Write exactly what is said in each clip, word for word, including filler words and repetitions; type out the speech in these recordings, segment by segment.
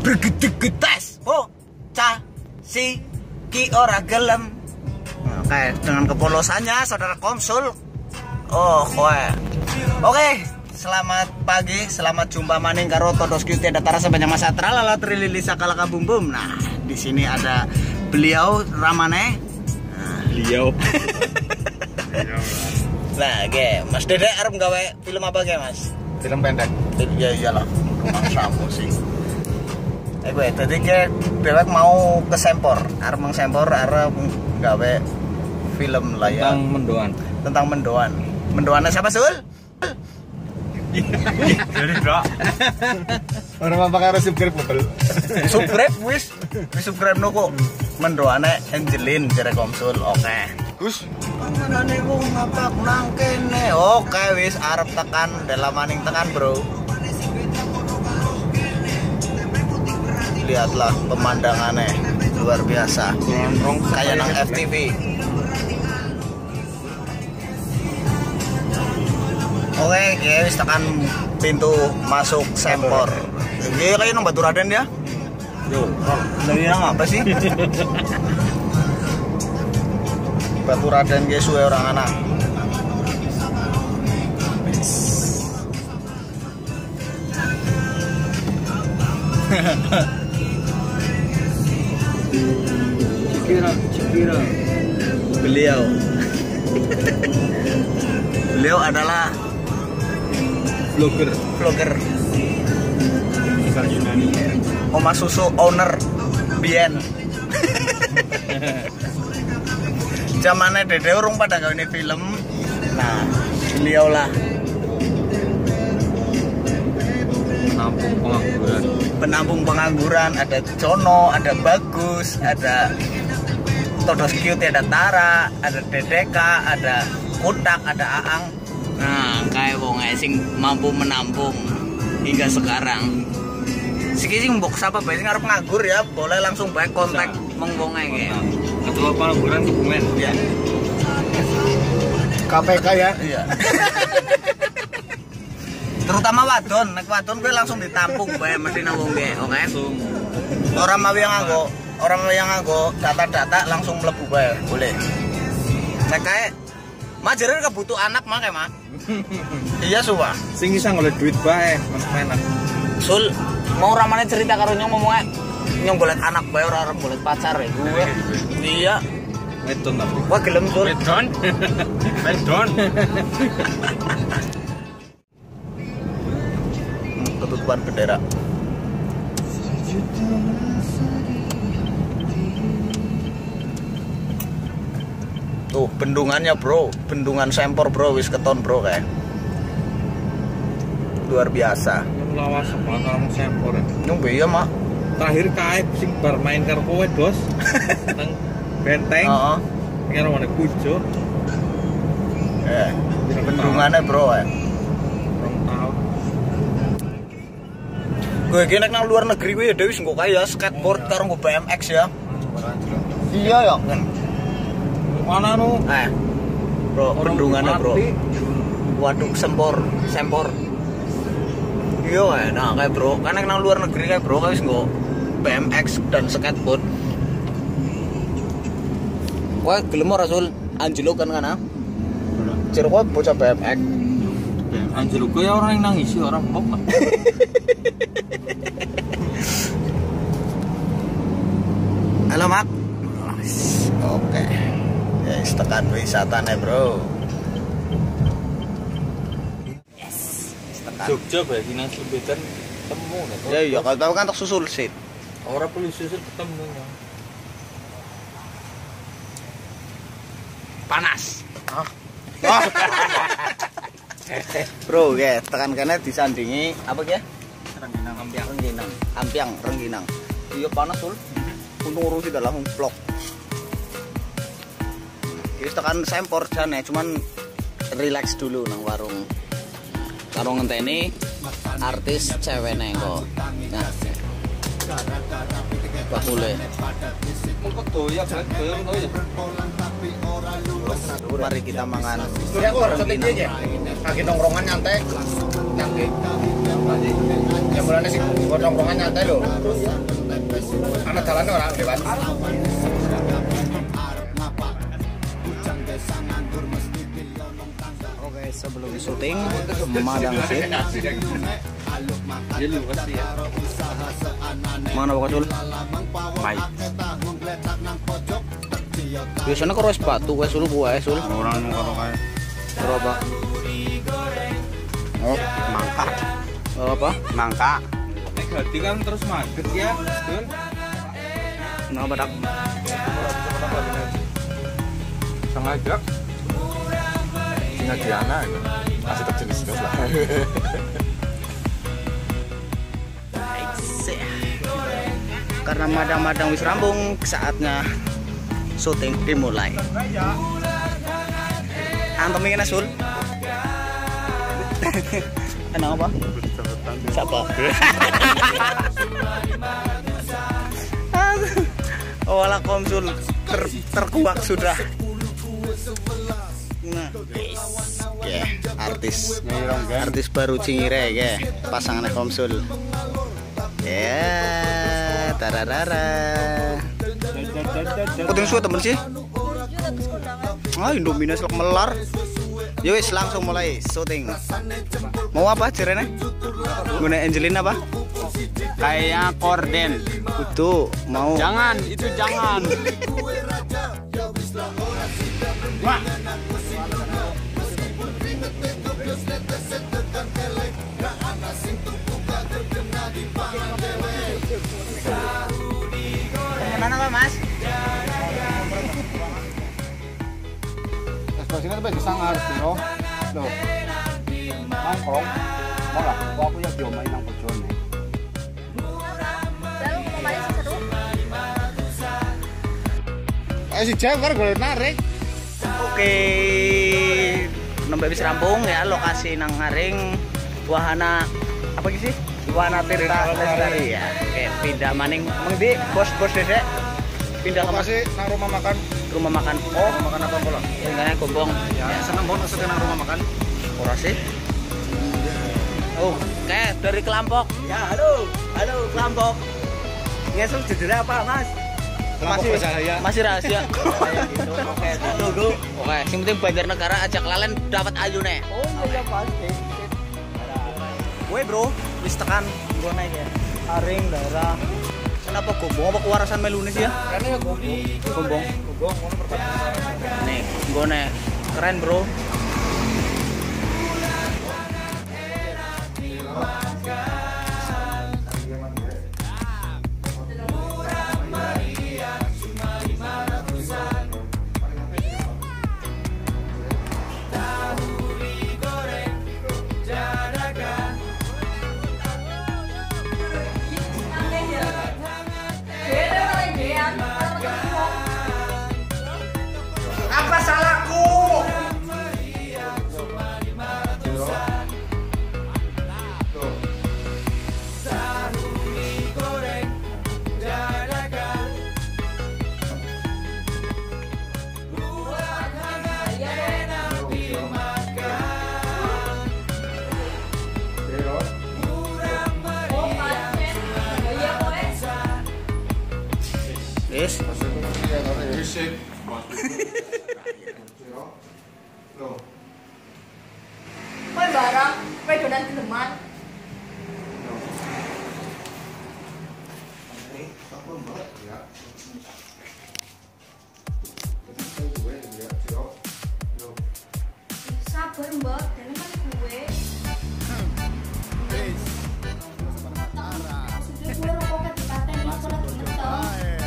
bergedegetes. Oh, cah si ki ora gelem. Oke, dengan kepolosannya saudara konsul. Oh, kowe. Oke, selamat pagi, selamat jumpa maning karo Todos Q T Datara sebanyak masa tralala trilili sakalaka bum bum. Nah, di sini ada beliau Ramane. Nah, beliau. Nah, ge, Mas Dede arep gawe film apa ge, Mas? Film pendek. Iya iyalah, samu sih. Eh gue tadi ge dewek mau ke Sempor, arep meng Sempor arep gawe film lah ya. Tentang mendoan. Tentang mendoan. Mendoannya siapa, Sul? Jadi, Bro. Orang apa karo subscribe betul. Subscribe wis. Wis subscribe no kok. Mendoane Angelin jare konsul. Oke. Gus, manane wong ngapak nang kene. Oke wis arep tekan dalam maning tekan, Bro. Lihatlah pemandangannya luar biasa. Kayak nang F T V. Oke, ya wis tekan pintu masuk Sempor. Ini kayak nang Batu Raden ya? Yo, dari nang apa sih? Batu Raden ge suwe orang anak. Cikira, Cikira. Beliau. Beliau adalah vlogger. vlogger. Asal Yunani. Oma Susu owner Bien. Zamannya Dede urung pada gawe ini film. Nah, beliau lah Penampung pengangguran. penampung pengangguran. Ada Jono, ada Bagus, ada Todos Q T Datara, ada Dedeka, ada Kutak, ada Aang. Nah, kayak wong sing mampu menampung hingga sekarang. Siki sing mbok sapa bae sing arep nganggur ya, boleh langsung bae kontak mong wong ae. Ketua pengangguran Kebumen. Ya. K P K ya? Iya. Terutama wadon, nek wadon kowe langsung ditampung bae mesti nang wong ge, oke? Langsung. Orang mau yang nganggo, orang mau yang nganggo data-data langsung mlebu bae, boleh. Nek kae majere kebutuh anak mah kae, Mak. Iya, suwa. Sing bisa golek duit bae, enak. Sul, mau ramane cerita karo nyong ngomongnya nyong golek anak bae ora arep golek pacar ya gue. Iya. Wedon tapi. Wah gelem Sul. Wedon. Wedon. Ketutupan bendera. Tuh bendungannya bro, bendungan Sempor bro, wis keton bro kayak luar biasa. Lawas sama karo Sempor. Nyong iya mak. Terakhir kae sing bar main karo kowe, Dos. Nang Benteng. Heeh. Karo mana Kujo. Eh, bendungannya bro ya. Rong tahun. Gue gini nang luar negeri gue ya Dewi sengko kaya skateboard karo nggo B M X ya. Iya ya kan. Mana nu? Eh, bro, bendungannya bro. Waduk Sempor, Sempor. Iya, nah kayak bro, karena nang luar negeri kayak bro, kayak nggak B M X dan skateboard. Wah, gelem ora Sul, Anjelo kan kana. Ciro kok bocah B M X. Anjir gue ya orang yang nangis orang pop. Halo Mak. Oke. Ya, tekan wisatanya bro. Jogja bae dinas Lebetan ketemu nek. Ya iya, kalau tahu kan tak susul sih. Ora perlu susul ketemu ya. Panas. Ah. Bro, ya, tekan kene disandingi apa ya? Rengginang ampiang. Rengginang, ampiang, rengginang. Iya panas sul. Untung urung tidak langsung vlog. Kita tekan Sempor jane, cuman relax dulu nang warung. Karo ngenteni artis cewek nengko. Nah. bakule. Kok doyak banget doyak doyak. Mari kita mangan. Ya kok harus tinggi aja. Lagi nongkrongan nyantai. Nyantai. Ya mulane sih gua nongkrongan nyantai lho. Anak jalan orang dewan. Oke, sebelum syuting memadang sih. Mana Pak Sul? Mai. Biasanya karo sepatu wes sul gua sul. Orang karo kae. Berapa? Oh, mangka. Apa? Mangka. Nek ganti kan terus maget ya, Dul. Nah, badak. Sengaja. Sengaja ana. Masih tetap jenis gas lah. Karena madang-madang wis rambung, saatnya syuting dimulai. Antem ingin Sul? Enak apa? Siapa? Oh, ala Komsul ter terkuak sudah. Nah, ya, artis, artis baru Cingire ya, pasangan Komsul. Ya, tararara. Kuting suwe temen sih. Ah, Indomie selak melar. Ya wis langsung mulai syuting. Mau apa cerene? Guna Angelina apa? Kayak korden. Itu mau. Jangan, itu jangan. Wah. Mana Pak Mas? Ekspresinya tuh bisa harus loh. Loh. Nongkrong. Mau lah, kok aku ya diomain nang bojone. Eh si Jawar gue narik. Oke. Nembe wis rampung ya lokasi nang Ngaring wahana apa sih? Wahana Tirta Lestari ya. Oke, pindah maning mengdi bos-bos Dedek. Pindah ke Masih nang rumah makan. rumah makan. Oh, makan apa pula? Tinggalnya gombong. Ya, seneng banget maksudnya nang rumah makan. Ora sih. Oh, kayak dari Kelampok. Ya, halo. Halo, Kelampok. Ngesel judulnya apa, Mas? Masih rahasia. Masih rahasia. Kayak gitu. Oke, tunggu. Oke, sing penting Banjarnegara ajak lalen dapat ayune. Oh, iya pasti. Woi, Bro, wis tekan gua naik ya. Aring daerah. Kenapa gombong apa kewarasan melune sih ya? Karena ya gombong. Gombong. Gombong ngono perbatasan. Nih, gone. Keren, Bro. Apa salahku? Yes. Kowe barang, kowe dolan geleman. Sabar mbak, dan kan gue. Maksudnya gue rokoknya dipaten, aku lagi ngetong.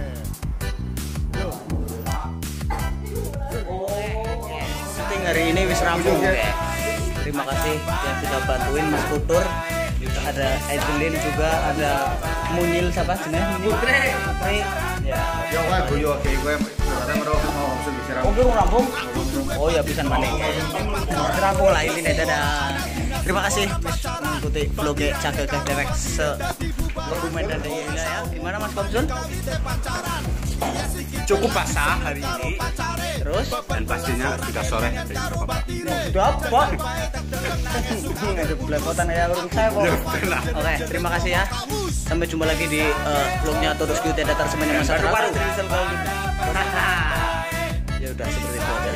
Syuting hari ini wis rampung ya. Terima kasih yang sudah bantuin Mas Tutur. Ada Edelin juga, ada Munyil siapa jenenge? Putri. Putri. Ya. Ya wae boyo oke kowe ora ngero mau langsung bisa Oh, kurang rampung. Oh ya pisan maning. Rampung lah ini dadah. terima kasih mengikuti vlognya Cagak Dewek se dokumen dan ya. Gimana Mas Komsul? Cukup basah hari ini. Terus Dan pastinya sudah sore. sudah apa? Ada belepotan ya urung saya kok. Oke, terima kasih ya. Sampai jumpa lagi di uh, vlognya Todos Q T Datar Semuanya Masa Baru. Ya udah seperti itu aja.